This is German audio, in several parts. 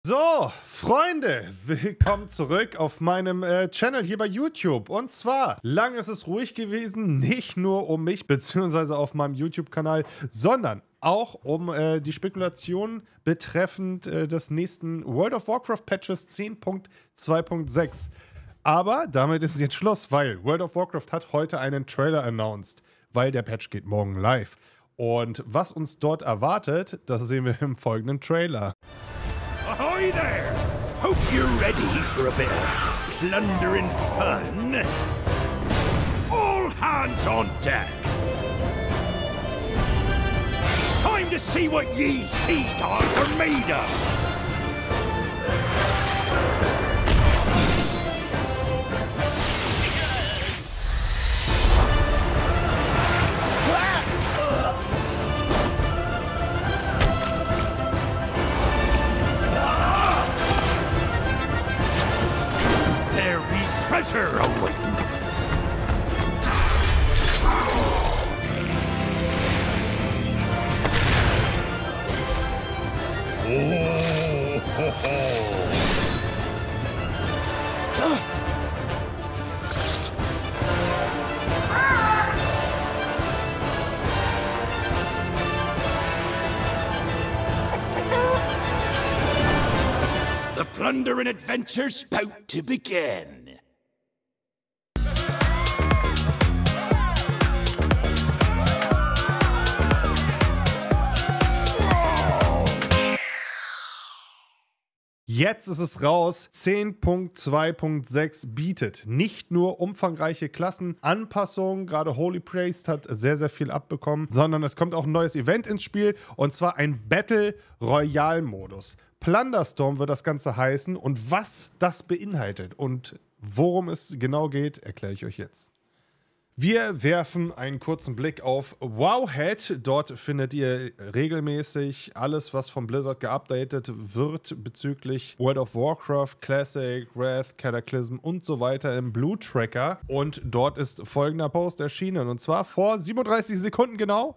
So, Freunde, willkommen zurück auf meinem Channel hier bei YouTube. Und zwar, lang ist es ruhig gewesen, nicht nur um mich, beziehungsweise auf meinem YouTube-Kanal, sondern auch um die Spekulation betreffend des nächsten World of Warcraft Patches 10.2.6. Aber damit ist es jetzt Schluss, weil World of Warcraft hat heute einen Trailer announced, weil der Patch geht morgen live. Und was uns dort erwartet, das sehen wir im folgenden Trailer. Ahoy there! Hope you're ready for a bit of plundering fun. All hands on deck! Time to see what ye sea dogs are made of! Treasure awaiting. Oh, ho, ho. The plunder and adventure's about to begin. Jetzt ist es raus, 10.2.6 bietet nicht nur umfangreiche Klassenanpassungen, gerade Holy Priest hat sehr, sehr viel abbekommen, sondern es kommt auch ein neues Event ins Spiel und zwar ein Battle Royale Modus. Plunderstorm wird das Ganze heißen und was das beinhaltet und worum es genau geht, erkläre ich euch jetzt. Wir werfen einen kurzen Blick auf Wowhead. Dort findet ihr regelmäßig alles, was von Blizzard geupdatet wird bezüglich World of Warcraft, Classic, Wrath, Cataclysm und so weiter im Blue Tracker. Und dort ist folgender Post erschienen und zwar vor 37 Sekunden genau.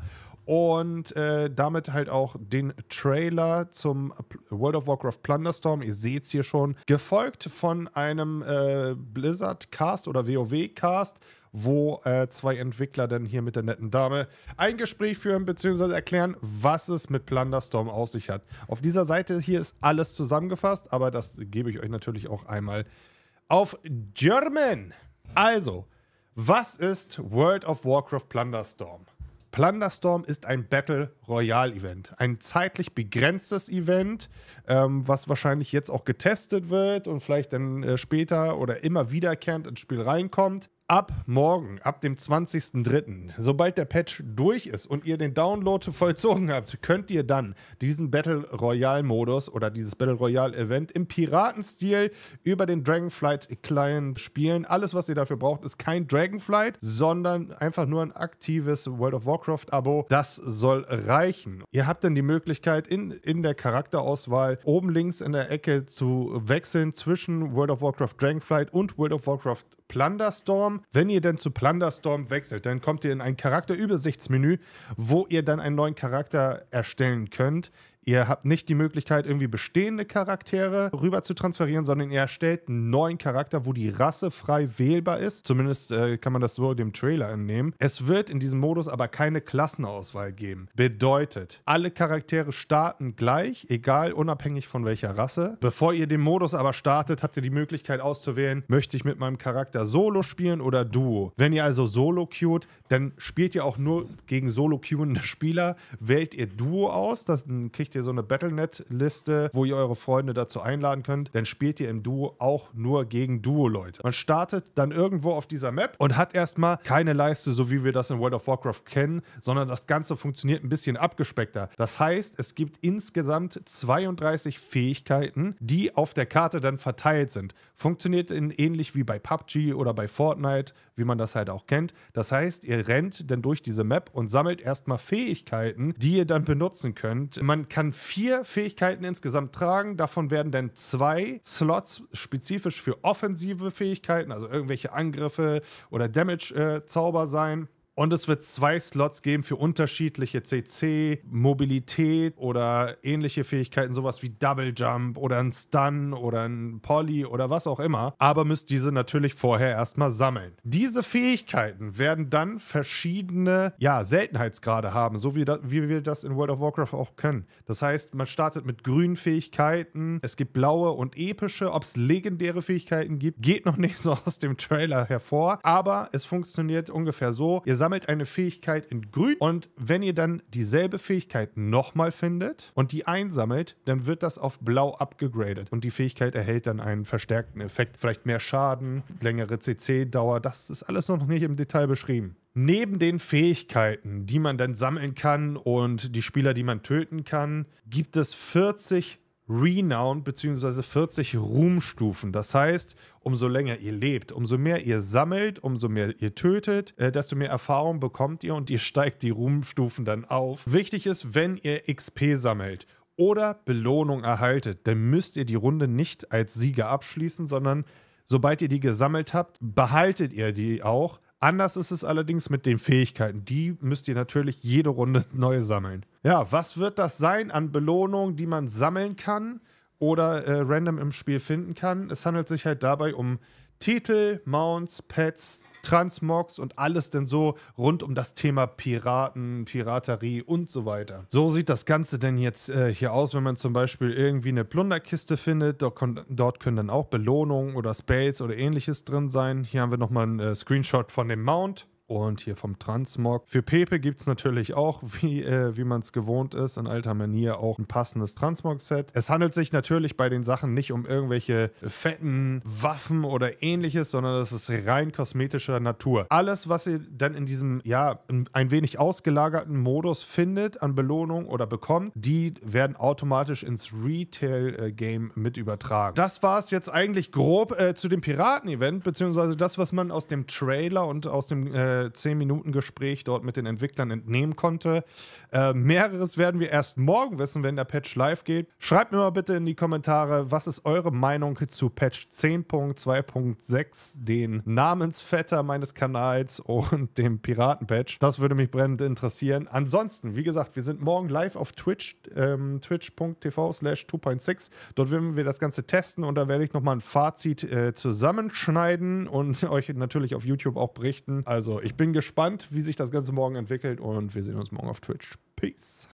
Und damit halt auch den Trailer zum World of Warcraft Plunderstorm. Ihr seht es hier schon. Gefolgt von einem Blizzard-Cast oder WoW-Cast, wo zwei Entwickler dann hier mit der netten Dame ein Gespräch führen bzw. erklären, was es mit Plunderstorm auf sich hat. Auf dieser Seite hier ist alles zusammengefasst, aber das gebe ich euch natürlich auch einmal auf German. Also, was ist World of Warcraft Plunderstorm? Plunderstorm ist ein Battle Royale Event. Ein zeitlich begrenztes Event, was wahrscheinlich jetzt auch getestet wird und vielleicht dann später oder immer wiederkehrend ins Spiel reinkommt. Ab morgen, ab dem 20.03., sobald der Patch durch ist und ihr den Download vollzogen habt, könnt ihr dann diesen Battle Royale Modus oder dieses Battle Royale Event im Piratenstil über den Dragonflight Client spielen. Alles, was ihr dafür braucht, ist kein Dragonflight, sondern einfach nur ein aktives World of Warcraft Abo. Das soll reichen. Ihr habt dann die Möglichkeit in der Charakterauswahl oben links in der Ecke zu wechseln zwischen World of Warcraft Dragonflight und World of Warcraft Plunderstorm. Wenn ihr dann zu Plunderstorm wechselt, dann kommt ihr in ein Charakterübersichtsmenü, wo ihr dann einen neuen Charakter erstellen könnt. Ihr habt nicht die Möglichkeit, irgendwie bestehende Charaktere rüber zu transferieren, sondern ihr erstellt einen neuen Charakter, wo die Rasse frei wählbar ist. Zumindest kann man das so dem Trailer entnehmen. Es wird in diesem Modus aber keine Klassenauswahl geben. Bedeutet, alle Charaktere starten gleich, egal, unabhängig von welcher Rasse. Bevor ihr den Modus aber startet, habt ihr die Möglichkeit auszuwählen, möchte ich mit meinem Charakter Solo spielen oder Duo. Wenn ihr also Solo queued, dann spielt ihr auch nur gegen Solo queuende Spieler. Wählt ihr Duo aus, dann kriegt ihr so eine Battle.net-Liste, wo ihr eure Freunde dazu einladen könnt. Dann spielt ihr im Duo auch nur gegen Duo-Leute. Man startet dann irgendwo auf dieser Map und hat erstmal keine Leiste, so wie wir das in World of Warcraft kennen, sondern das Ganze funktioniert ein bisschen abgespeckter. Das heißt, es gibt insgesamt 32 Fähigkeiten, die auf der Karte dann verteilt sind. Funktioniert ähnlich wie bei PUBG oder bei Fortnite, wie man das halt auch kennt. Das heißt, ihr rennt dann durch diese Map und sammelt erstmal Fähigkeiten, die ihr dann benutzen könnt. Man kann 4 Fähigkeiten insgesamt tragen. Davon werden dann 2 Slots spezifisch für offensive Fähigkeiten, also irgendwelche Angriffe oder Damage-Zauber sein. Und es wird 2 Slots geben für unterschiedliche CC, Mobilität oder ähnliche Fähigkeiten, sowas wie Double Jump oder ein Stun oder ein Poly oder was auch immer. Aber müsst diese natürlich vorher erstmal sammeln. Diese Fähigkeiten werden dann verschiedene, Seltenheitsgrade haben, so wie wir das in World of Warcraft auch können. Das heißt, man startet mit grünen Fähigkeiten, es gibt blaue und epische. Ob es legendäre Fähigkeiten gibt, geht noch nicht so aus dem Trailer hervor, aber es funktioniert ungefähr so. Ihr sammelt eine Fähigkeit in grün und wenn ihr dann dieselbe Fähigkeit nochmal findet und die einsammelt, dann wird das auf blau abgegradet und die Fähigkeit erhält dann einen verstärkten Effekt. Vielleicht mehr Schaden, längere CC-Dauer, das ist alles noch nicht im Detail beschrieben. Neben den Fähigkeiten, die man dann sammeln kann und die Spieler, die man töten kann, gibt es 40 Renown bzw. 40 Ruhmstufen. Das heißt, umso länger ihr lebt, umso mehr ihr sammelt, umso mehr ihr tötet, desto mehr Erfahrung bekommt ihr und ihr steigt die Ruhmstufen dann auf. Wichtig ist, wenn ihr XP sammelt oder Belohnung erhaltet, dann müsst ihr die Runde nicht als Sieger abschließen, sondern sobald ihr die gesammelt habt, behaltet ihr die auch. Anders ist es allerdings mit den Fähigkeiten. Die müsst ihr natürlich jede Runde neu sammeln. Ja, was wird das sein an Belohnungen, die man sammeln kann oder random im Spiel finden kann? Es handelt sich halt dabei um Titel, Mounts, Pets, Transmogs und alles denn so rund um das Thema Piraten, Piraterie und so weiter. So sieht das Ganze denn jetzt hier aus, wenn man zum Beispiel irgendwie eine Plunderkiste findet. Dort können dann auch Belohnungen oder Spells oder ähnliches drin sein. Hier haben wir nochmal einen Screenshot von dem Mount. Und hier vom Transmog. Für Pepe gibt es natürlich auch, wie man es gewohnt ist, in alter Manier auch ein passendes Transmog-Set. Es handelt sich natürlich bei den Sachen nicht um irgendwelche fetten Waffen oder ähnliches, sondern es ist rein kosmetischer Natur. Alles, was ihr dann in diesem, ein wenig ausgelagerten Modus findet an Belohnung oder bekommt, die werden automatisch ins Retail-Game mit übertragen. Das war es jetzt eigentlich grob zu dem Piraten-Event, beziehungsweise das, was man aus dem Trailer und aus dem 10-Minuten-Gespräch dort mit den Entwicklern entnehmen konnte. Mehreres werden wir erst morgen wissen, wenn der Patch live geht. Schreibt mir mal bitte in die Kommentare, was ist eure Meinung zu Patch 10.2.6, den Namensvetter meines Kanals und dem Piraten-Patch. Das würde mich brennend interessieren. Ansonsten, wie gesagt, wir sind morgen live auf Twitch, twitch.tv/2.6. Dort werden wir das Ganze testen und da werde ich nochmal ein Fazit zusammenschneiden und euch natürlich auf YouTube auch berichten. Also ich bin gespannt, wie sich das Ganze morgen entwickelt und wir sehen uns morgen auf Twitch. Peace.